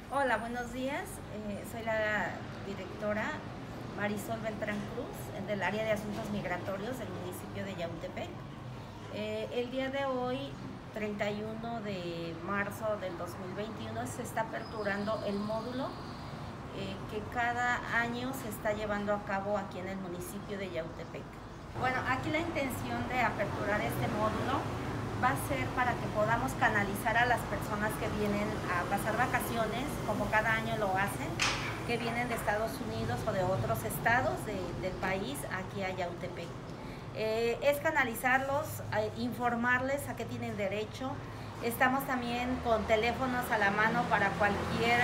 Hola, buenos días. Soy la directora Marisol Beltrán Cruz del área de asuntos migratorios del municipio de Yautepec. El día de hoy, 31 de marzo del 2021, se está aperturando el módulo que cada año se está llevando a cabo aquí en el municipio de Yautepec. Bueno, aquí la intención de aperturar este módulo va a ser para que podamos canalizar a las personas que vienen a pasar vacaciones, como cada año lo hacen, que vienen de Estados Unidos o de otros estados del país aquí a Yautepec. Es canalizarlos, informarles a qué tienen derecho. Estamos también con teléfonos a la mano para cualquier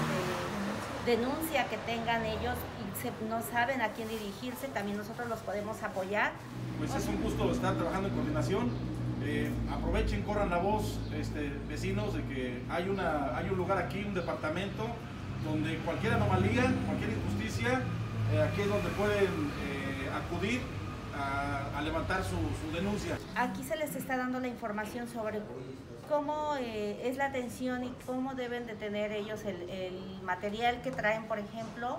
denuncia que tengan ellos y no saben a quién dirigirse, también nosotros los podemos apoyar. Pues es un gusto estar trabajando en coordinación. Aprovechen, corran la voz, vecinos, de que hay un lugar aquí, un departamento, donde cualquier anomalía, cualquier injusticia, aquí es donde pueden acudir a levantar su denuncia. Aquí se les está dando la información sobre cómo es la atención y cómo deben de tener ellos el material que traen, por ejemplo,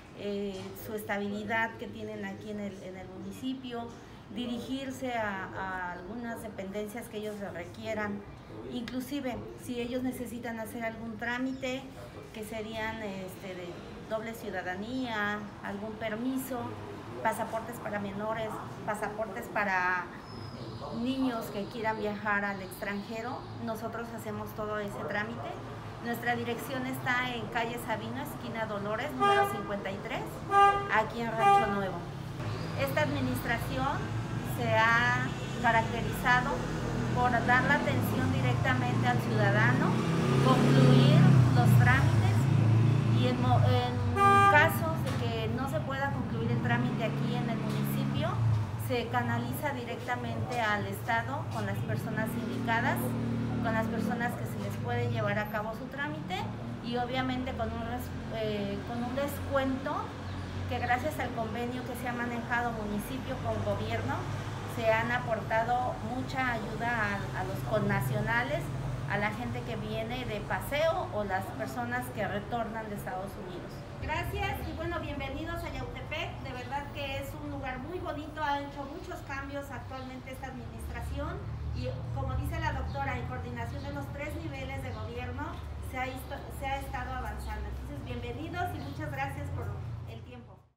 su estabilidad que tienen aquí en el municipio, dirigirse a algunas dependencias que ellos requieran, inclusive si ellos necesitan hacer algún trámite que serían de doble ciudadanía, algún permiso, pasaportes para menores, pasaportes para niños que quieran viajar al extranjero, nosotros hacemos todo ese trámite. Nuestra dirección está en calle Sabino, esquina Dolores, número 53, aquí en Rancho Nuevo. Esta administración se ha caracterizado por dar la atención directamente al ciudadano, concluir los trámites y en casos de que no se pueda concluir el trámite aquí en el municipio, se canaliza directamente al Estado con las personas indicadas, con las personas que se les puede llevar a cabo su trámite y obviamente con un descuento que gracias al convenio que se ha manejado municipio con gobierno, se han aportado mucha ayuda a los connacionales, a la gente que viene de paseo o las personas que retornan de Estados Unidos. Gracias y bueno, bienvenidos a Yautepec, de verdad que es un lugar muy bonito, ha hecho muchos cambios actualmente esta administración y como dice la doctora, en coordinación de los 3 niveles de gobierno se ha estado avanzando. Entonces, bienvenidos y muchas gracias por